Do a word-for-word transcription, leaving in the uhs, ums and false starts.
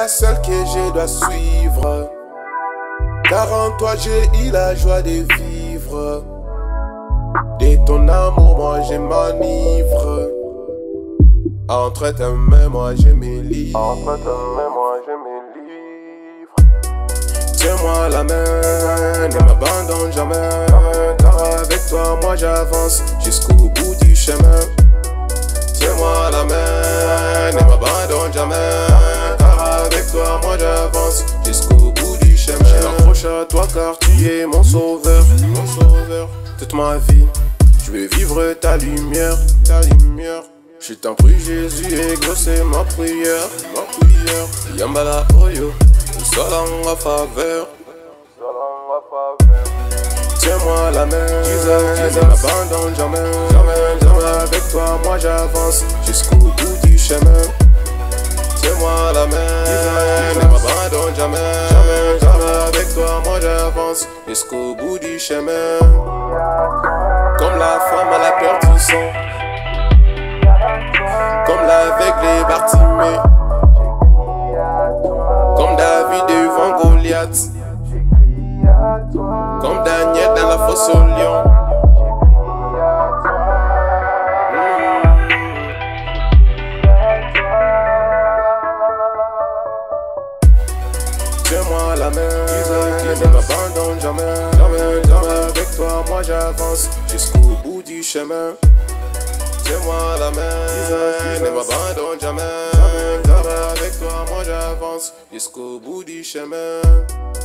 la seule que je dois suivre, car en toi j'ai eu la joie de vivre. De ton amour moi je m'enivre. Entre tes mains moi je me livre. Entre tes mains moi je me livre. Tiens-moi la main, ne m'abandonne jamais, car avec toi moi j'avance jusqu'au bout du chemin. Tiens-moi la main, ne m'abandonne jamais, car avec toi moi j'avance jusqu'au bout du chemin. Je m'accroche à toi car tu es mon sauveur, mon sauveur. Toute ma vie, je veux vivre ta lumière, ta lumière. Je t'en prie Jésus, exauce ma prière, ma prière. Yambala Oyo, le sol en ma faveur. Tiens-moi la main, ne m'abandonne jamais, jamais, jamais. Avec toi moi j'avance jusqu'au bout du chemin. Tiens-moi la main, ne m'abandonne jamais, jamais, jamais. Avec toi moi j'avance jusqu'au bout du chemin. Comme la femme à la perte du sang, comme l'aveugle Bartimée, comme David devant Goliath, comme Daniel dans la fosse au lion. Tiens-moi la main, ne m'abandonne jamais, jamais, jamais. Avec toi moi j'avance jusqu'au bout du chemin. Tiens-moi la main, ne m'abandonne jamais, jamais, jamais. Avec toi moi j'avance jusqu'au bout du chemin.